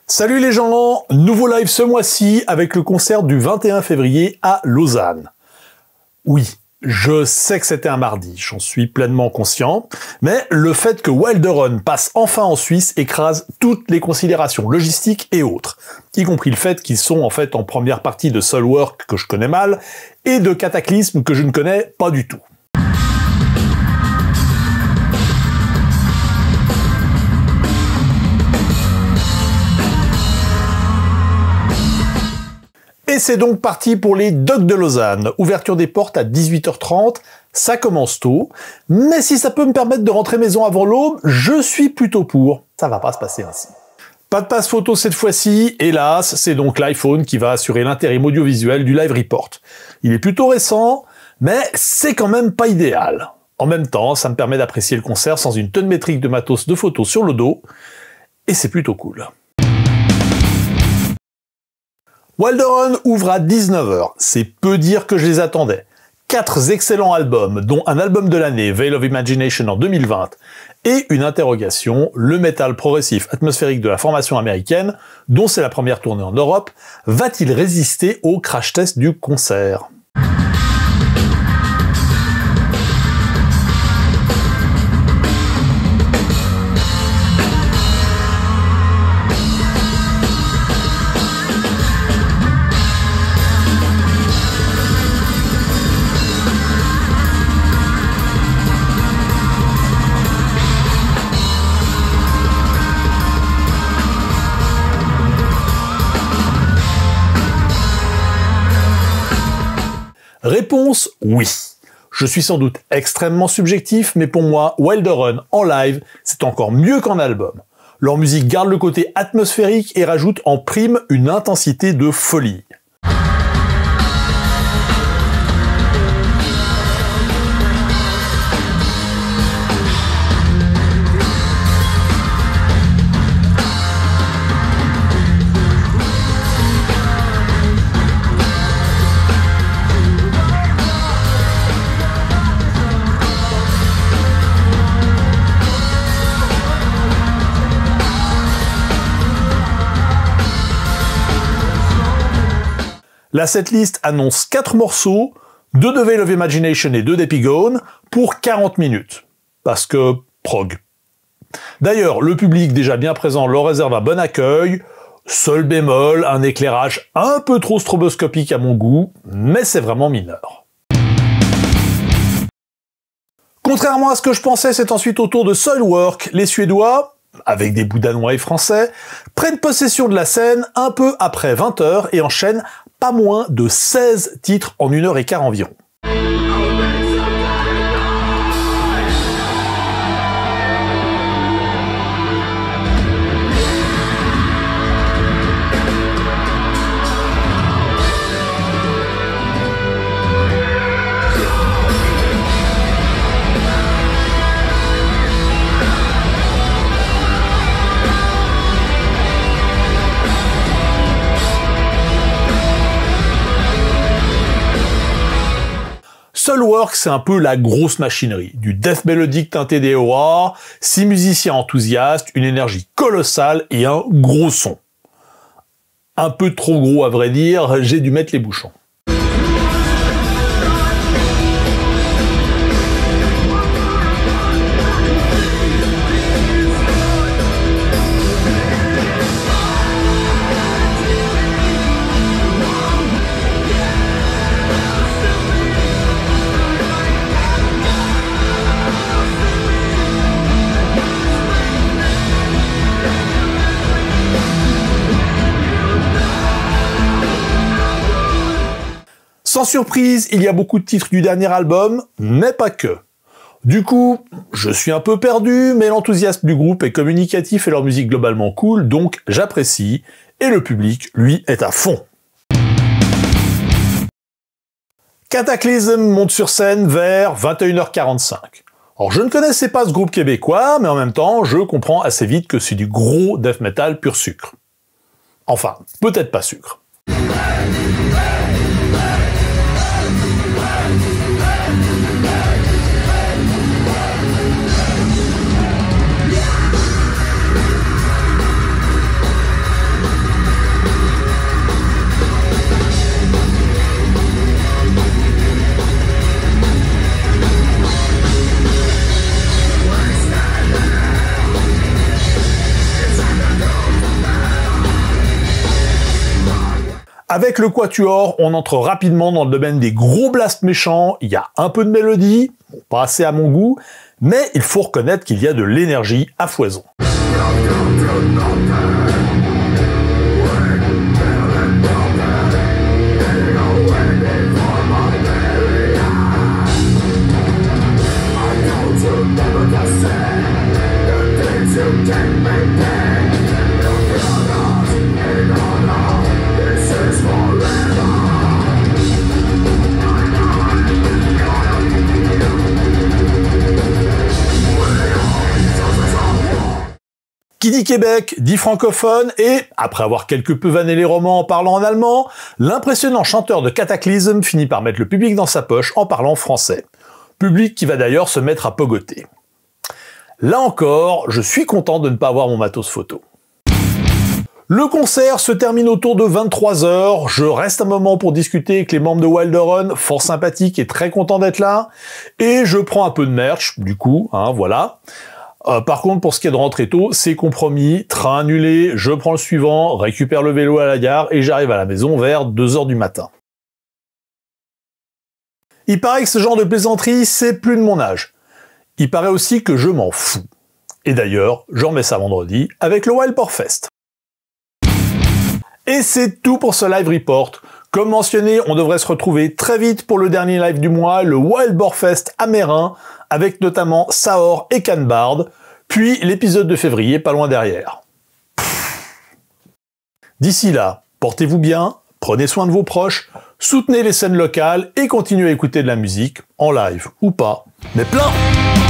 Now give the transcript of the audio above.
Salut les gens, nouveau live ce mois-ci avec le concert du 21 février à Lausanne. Oui, je sais que c'était un mardi, j'en suis pleinement conscient, mais le fait que Wilderun passe enfin en Suisse écrase toutes les considérations logistiques et autres, y compris le fait qu'ils sont en fait en première partie de Soilwork que je connais mal, et de Cataclysme que je ne connais pas du tout. Et c'est donc parti pour les Dogs de Lausanne. Ouverture des portes à 18h30, ça commence tôt. Mais si ça peut me permettre de rentrer maison avant l'aube, je suis plutôt pour. Ça va pas se passer ainsi. Pas de passe photo cette fois-ci, hélas, c'est donc l'iPhone qui va assurer l'intérim audiovisuel du Live Report. Il est plutôt récent, mais c'est quand même pas idéal. En même temps, ça me permet d'apprécier le concert sans une tonne métrique de matos de photos sur le dos, et c'est plutôt cool. Wilderun ouvre à 19h, c'est peu dire que je les attendais. 4 excellents albums, dont un album de l'année, Veil of Imagination en 2020, et une interrogation, le métal progressif atmosphérique de la formation américaine, dont c'est la première tournée en Europe, va-t-il résister au crash test du concert ? Réponse oui. Je suis sans doute extrêmement subjectif, mais pour moi, Wilderun en live, c'est encore mieux qu'en album. Leur musique garde le côté atmosphérique et rajoute en prime une intensité de folie. La setlist annonce 4 morceaux, 2 de Veil of Imagination et 2 d'Epigone, pour 40 minutes. Parce que prog. D'ailleurs, le public déjà bien présent leur réserve un bon accueil, seul bémol, un éclairage un peu trop stroboscopique à mon goût, mais c'est vraiment mineur. Contrairement à ce que je pensais, c'est ensuite au tour de Soilwork, les Suédois, avec des bouts danois et français, prennent possession de la scène un peu après 20h et enchaînent pas moins de 16 titres en 1h15 environ. Soilwork, c'est un peu la grosse machinerie, du death mélodique teinté des horrors, 6 musiciens enthousiastes, une énergie colossale et un gros son. Un peu trop gros à vrai dire, j'ai dû mettre les bouchons. Sans surprise, il y a beaucoup de titres du dernier album, mais pas que. Du coup, je suis un peu perdu, mais l'enthousiasme du groupe est communicatif et leur musique globalement cool, donc j'apprécie, et le public, lui, est à fond. Cataclysm monte sur scène vers 21h45. Alors je ne connaissais pas ce groupe québécois, mais en même temps, je comprends assez vite que c'est du gros death metal pur sucre. Enfin, peut-être pas sucre. Avec le Quatuor, on entre rapidement dans le domaine des gros blasts méchants, il y a un peu de mélodie, bon, pas assez à mon goût, mais il faut reconnaître qu'il y a de l'énergie à foison. Qui dit Québec, dit francophone, et, après avoir quelque peu vanné les romans en parlant en allemand, l'impressionnant chanteur de Cataclysm finit par mettre le public dans sa poche en parlant français. Public qui va d'ailleurs se mettre à pogoter. Là encore, je suis content de ne pas avoir mon matos photo. Le concert se termine autour de 23 h, je reste un moment pour discuter avec les membres de Wilderun, fort sympathiques et très contents d'être là, et je prends un peu de merch, du coup, voilà. Par contre, pour ce qui est de rentrer tôt, c'est compromis, train annulé, je prends le suivant, récupère le vélo à la gare et j'arrive à la maison vers 2 h du matin. Il paraît que ce genre de plaisanterie, c'est plus de mon âge. Il paraît aussi que je m'en fous. Et d'ailleurs, je remets ça vendredi avec le Wild Boar Fest. Et c'est tout pour ce live report. Comme mentionné, on devrait se retrouver très vite pour le dernier live du mois, le Wild Boar Fest à Meyrin, avec notamment Saor et Canbard, puis l'épisode de février pas loin derrière. D'ici là, portez-vous bien, prenez soin de vos proches, soutenez les scènes locales et continuez à écouter de la musique, en live ou pas, mais plein!